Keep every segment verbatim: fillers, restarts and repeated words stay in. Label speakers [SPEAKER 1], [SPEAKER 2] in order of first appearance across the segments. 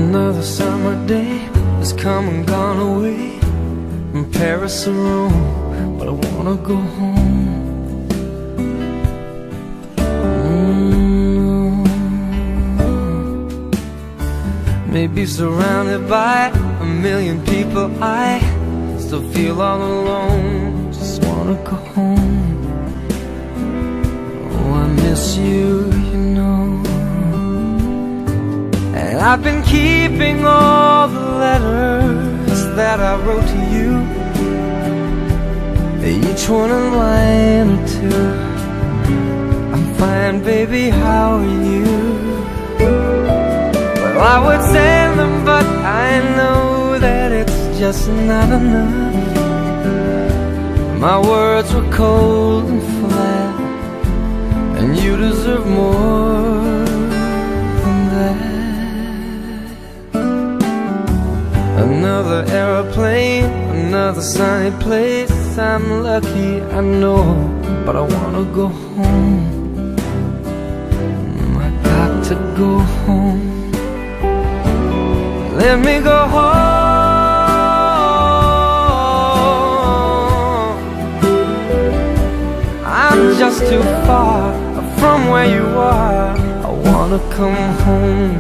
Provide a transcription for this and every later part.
[SPEAKER 1] Another summer day has come and gone away, from Paris or Rome, but I wanna go home. Mm-hmm. Maybe surrounded by a million people, I still feel all alone. Just wanna go home. Oh, I miss you, you know. And I've been keeping all the letters that I wrote to you, each one a line or two. I'm fine, baby, how are you? Well, I would send them, but I know that it's just not enough. My words were cold and flat, and you deserve more than that. Another aeroplane, another sunny place. I'm lucky, I know, but I wanna go home. I got to go home. Let me go home. I'm just too far from where you are. I wanna come home.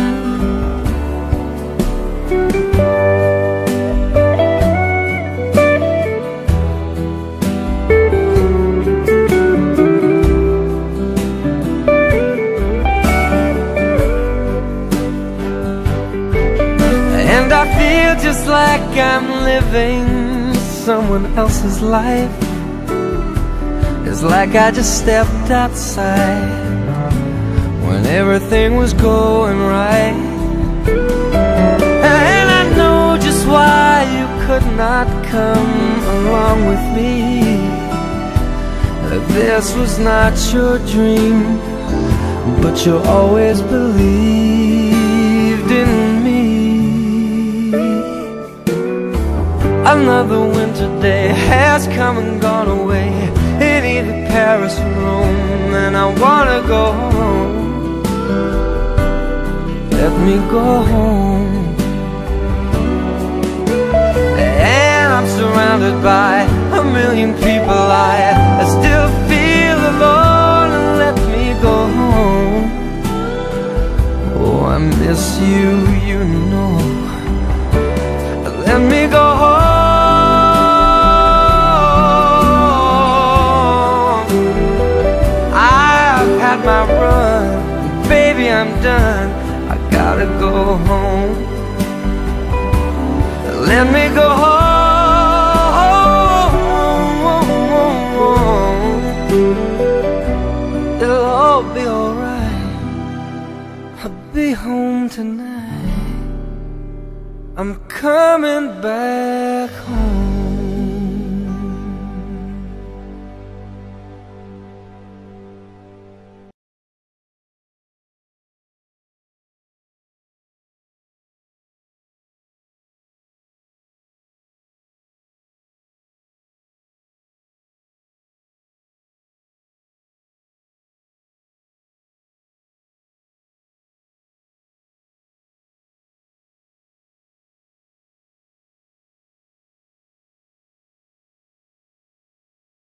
[SPEAKER 1] I feel just like I'm living someone else's life. It's like I just stepped outside when everything was going right. And I know just why you could not come along with me. This was not your dream, but you always believed in me. Another winter day has come and gone away in either Paris or Rome, and I wanna go home. Let me go home. And I'm surrounded by a million people, I, I still feel alone. Let me go home. Oh, I miss you, you know. Let me go home. My run, baby, I'm done. I gotta go home. Let me go home. It'll all be alright. I'll be home tonight. I'm coming back home.